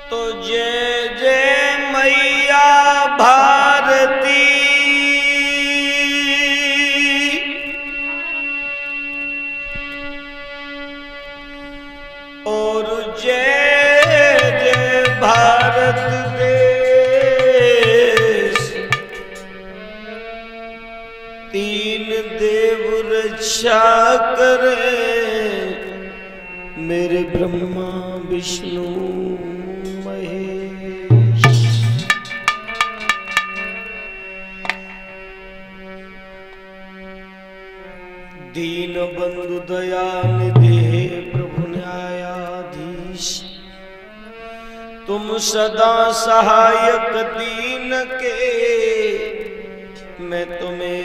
तो जय जय मैया भारती और जय जय भारत देश। तीन देव रक्षा करे मेरे ब्रह्मा विष्णु महेश। दीन बंधु दयानिधि प्रभु न्यायाधीश, तुम सदा सहायक दीन के, मैं तुम्हें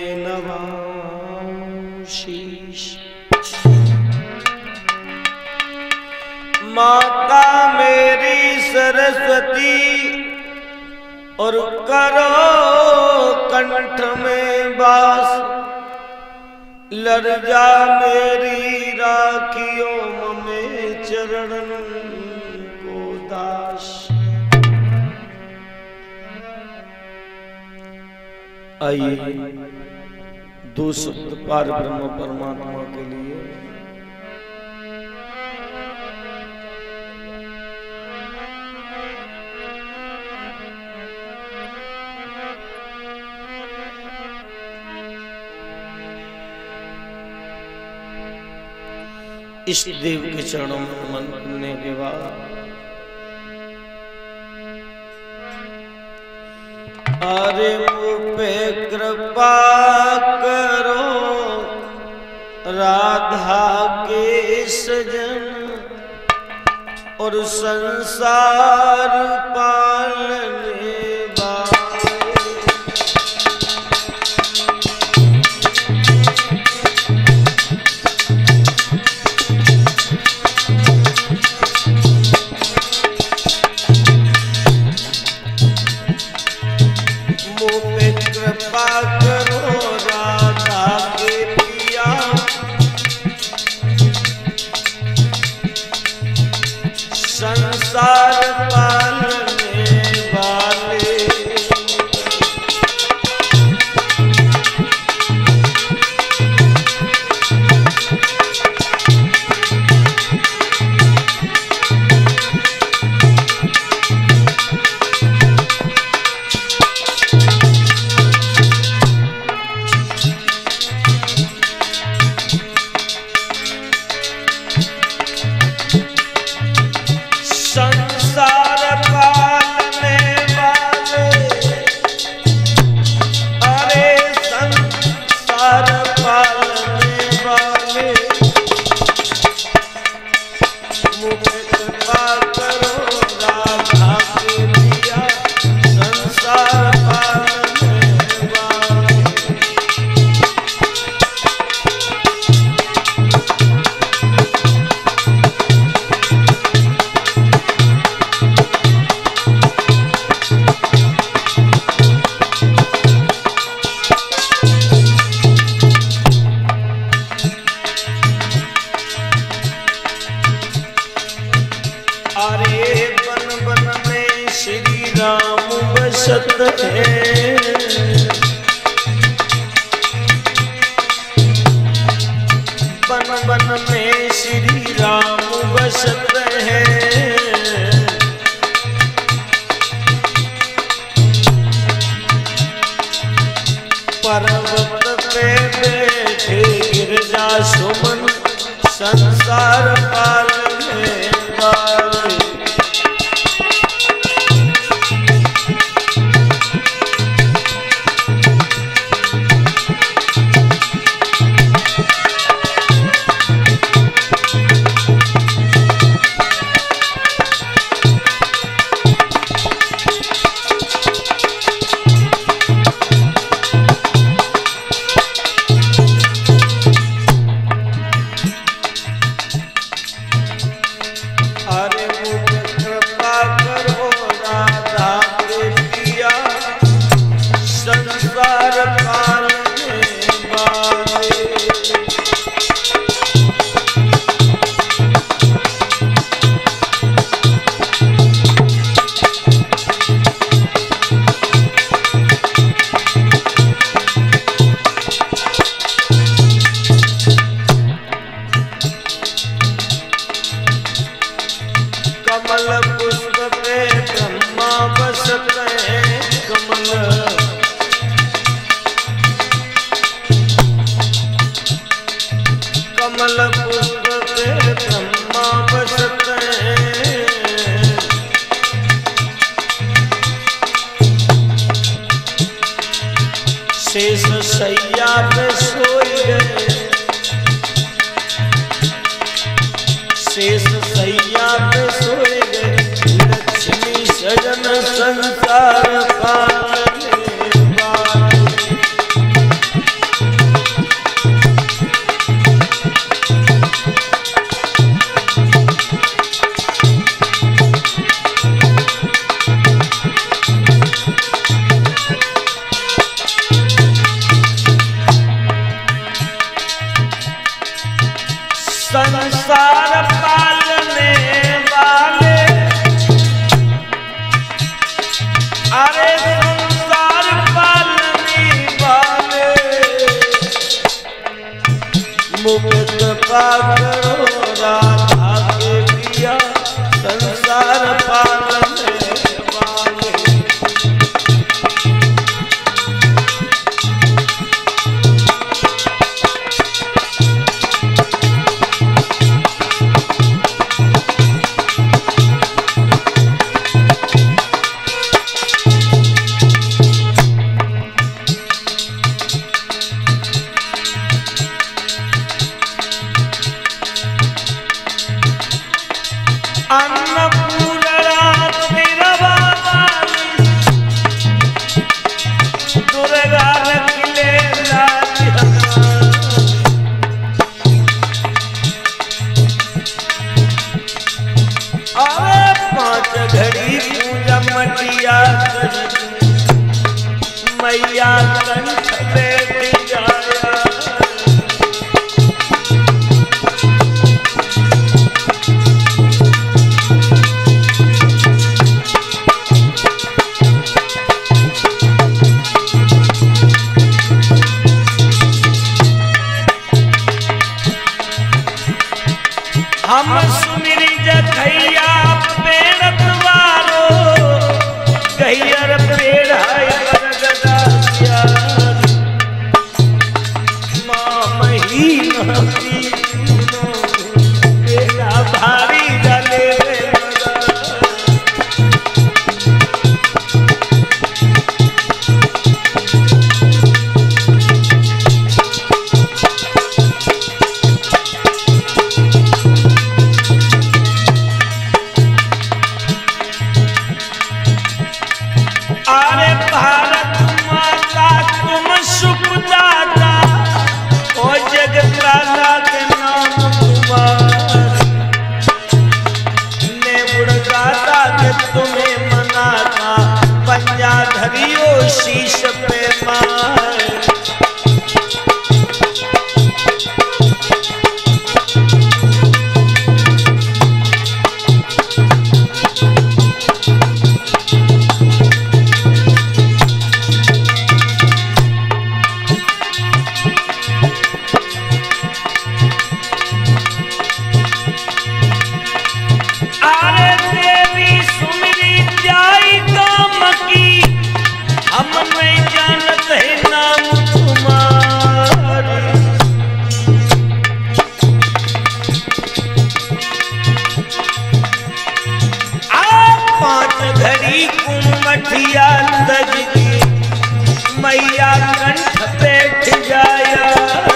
नवाऊं शीश। माता मेरी सरस्वती और करो कंठ में वास, लरजा मेरी राखियों में चरणन को दास। आइए दो शब्द पार ब्रह्म परमात्मा के लिए। इष्ट देव के चरणों में नमन करने के बाद अरे मुझ पे कृपा करो राधा के सजन, और संसार पालने संसार पालने वाले। बन बन में श्री राम बसत है, पर्वत पे बैठे गिरजा सुमन, संसार पालने वाले। शेष सैया पे सोए गए लक्ष्मी सजन संसार पालने वाले। संसार पालने वाले, अरे संसार पालने वाले, मुक्त पाकरो राधा के पिया संसार पालने वाले। अन्नपूर्णा तिरवाली दुर्गा रखिले अरे 5 घड़ी पूजा मटिया मैया कंठ बैठ जाया। हम सुमिरी जखैया पेड़ तुम्हारो गैयर पेड़ है बरगदा माँ महीना बेटा भारी जले तुम्हें मनाता पंजा धरियो शीश पे मार। हम नहीं जानते नाम तुम्हारे, आप 5 घड़ी कुमठिया दजगी मैया कंठ बैठ जाया।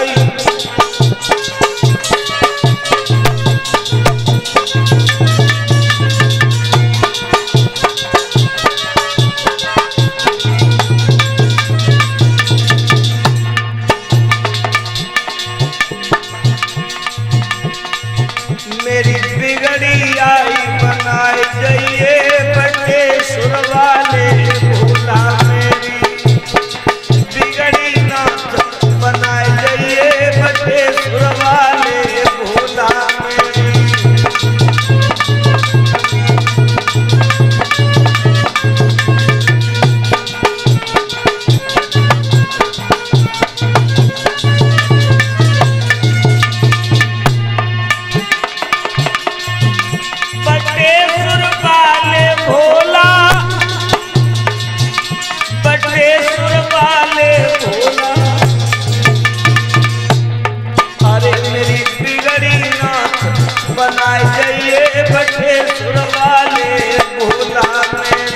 मेरी बिगड़ी आई बनाए जाइए बटेश्वर वाले भोला मेरी बिगड़ी नाथ बनाए जाइए बटेश्वर वाले भोला मेरी। बटेश्वर वाले भोला अरे मेरी बिगड़ी नाथ बनाए जाइए बटेश्वर वाले भोला मेरी।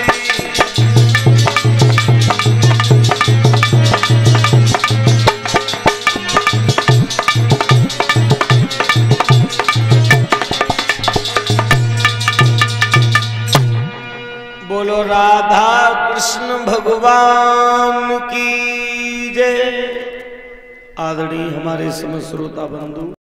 भगवान की जय। आदरणीय हमारे समस्त श्रोता बंधु